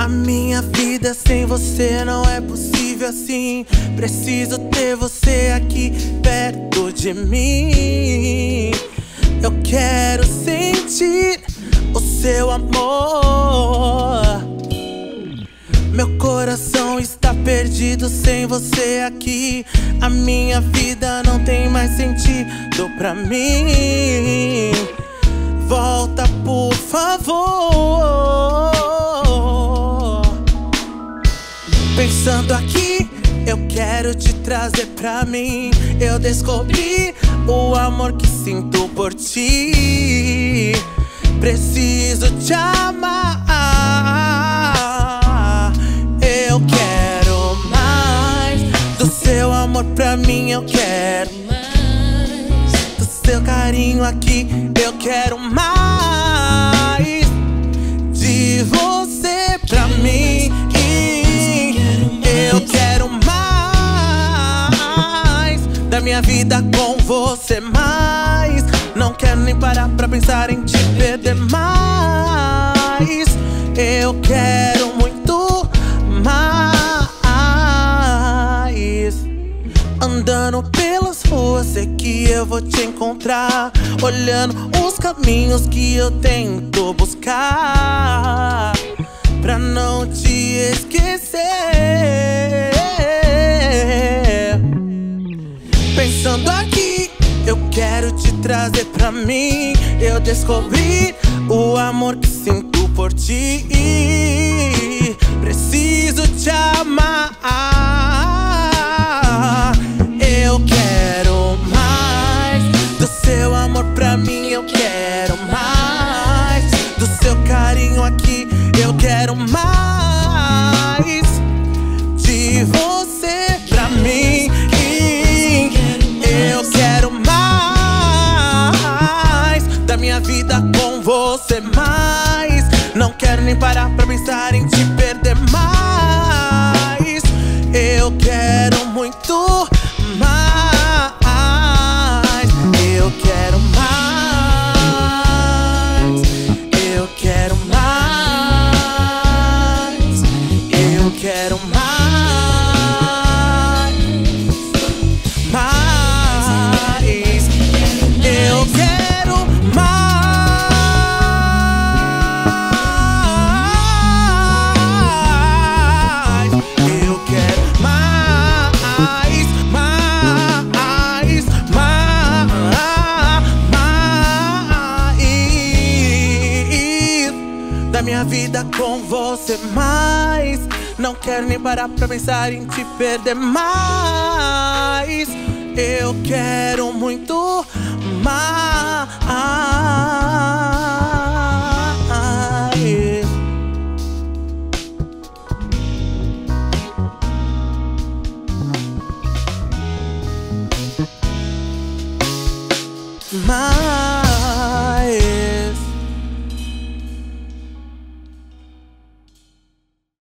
A minha vida sem você não é possível assim. Preciso ter você aqui perto de mim. Eu quero sentir o seu amor. Meu coração está perdido sem você aqui. A minha vida não tem mais sentido pra mim. Volta, por favor. Pensando aqui, eu quero te trazer pra mim. Eu descobri o amor que sinto por ti. Preciso te amar. Eu quero mais do seu amor pra mim. Eu quero mais do seu carinho aqui. Eu quero mais de você pra mim. Eu quero mais da minha vida com você, mais. Não quero nem parar pra pensar em te perder mais. Eu quero muito mais. Andando pelas ruas, sei que eu vou te encontrar. Olhando os caminhos que eu tento buscar pra não te esquecer. Pensando aqui, eu quero te trazer pra mim. Eu descobri o amor que sinto por ti. Preciso te amar. Eu quero mais do seu amor pra mim. Eu quero mais do seu carinho aqui. Eu quero mais de você pra mim. Eu quero mais da minha vida com você, mais. Não quero nem parar pra pensar em te perder mais. Eu quero muito mais. Eu quero mais. Eu quero mais. Eu quero mais. Da minha vida com você, mais. Não quero nem parar pra pensar em te perder mais. Eu quero muito mais.